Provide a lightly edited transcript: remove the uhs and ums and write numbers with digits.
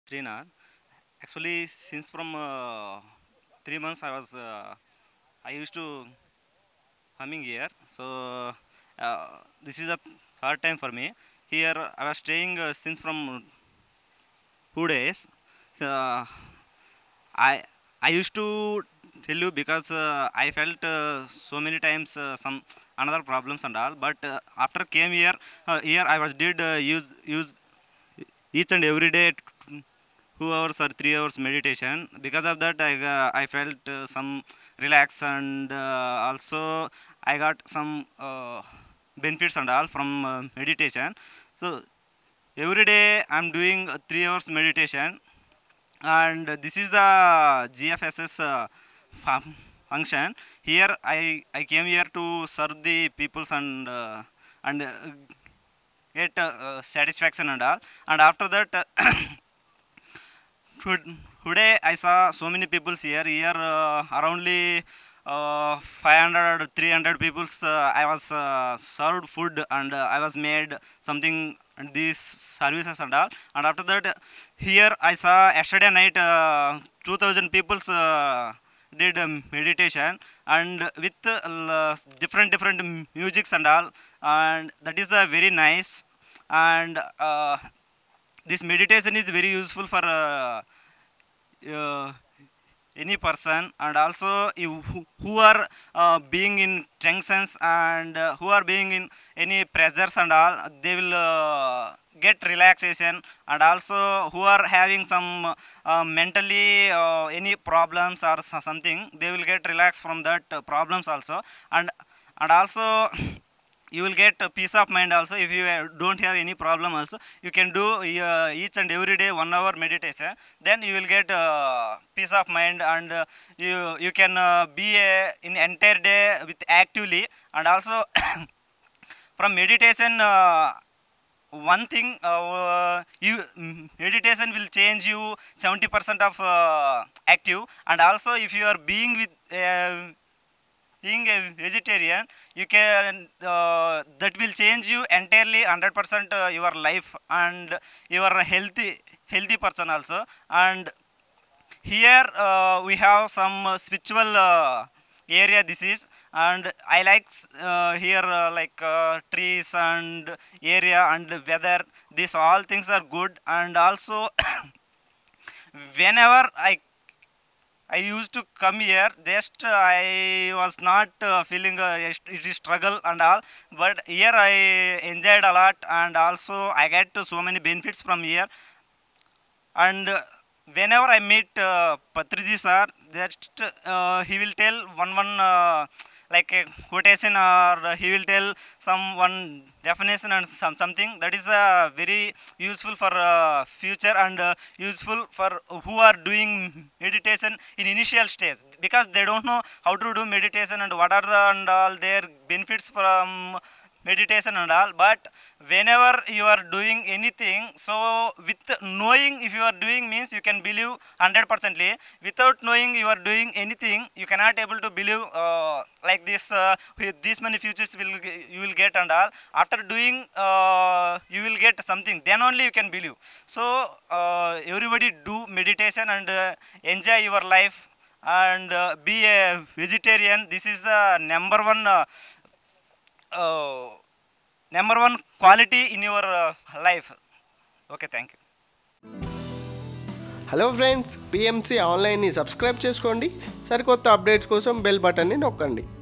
Srinath. Actually, since from 3 months I used to humming here. So this is a third time for me. Here I was staying since from 2 days. So I I used to tell you because I felt so many times some another problems and all. But after came here I was did use each and every day 2 hours or 3 hours meditation. Because of that I felt some relax, and also I got some benefits and all from meditation. So every day I'm doing 3 hours meditation, and this is the GFSS function. Here I came here to serve the peoples, and get satisfaction and all. And after that today I saw so many people here. Aroundly 500 or 300 people. I was served food, and I was made something and these services and all. And after that, here I saw yesterday night 2000 people did meditation, and with different musics and all, and that is the very nice. And this meditation is very useful for uh, any person, and also you who are being in tensions, and who are being in any pressures and all, they will get relaxation. And also who are having some mentally any problems or something, they will get relaxed from that problems also. And also you will get a peace of mind also. If you don't have any problem also, you can do each and every day 1 hour meditation. Then you will get peace of mind, and you can be in entire day with actively. And also from meditation, one thing, meditation will change you 70% of active. And also if you are being with being a vegetarian, you can that will change you entirely 100% your life, and you are a healthy person also. And here we have some spiritual area this is. And I like here like trees and area and weather. These all things are good. And also whenever I used to come here, just I was not feeling it is struggle and all, but here I enjoyed a lot, and also I get so many benefits from here. And whenever I meet Patriji sir, just he will tell one like a quotation, or he will tell some one definition and something that is very useful for future, and useful for who are doing meditation in initial stage, because they don't know how to do meditation and what are the and all their benefits from meditation and all. But whenever you are doing anything, so with knowing if you are doing means you can believe 100%. Without knowing you are doing anything, you cannot able to believe like this with this many futures you will get and all. After doing you will get something, then only you can believe. So everybody do meditation, and enjoy your life, and be a vegetarian. This is the uh, number one quality in your life. Okay, thank you. Hello friends, PMC ఆన్లైన్ని subscribe చేసుకోండి. సరికొత్త updates కోసం bell బటన్ని నొక్కండి.